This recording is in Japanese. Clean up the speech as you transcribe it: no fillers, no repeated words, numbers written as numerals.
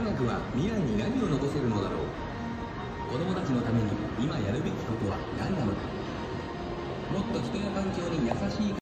学は未来に何を残せるのだろう。子供たちのために今やるべきことは何なのか。もっと人や環境に優しい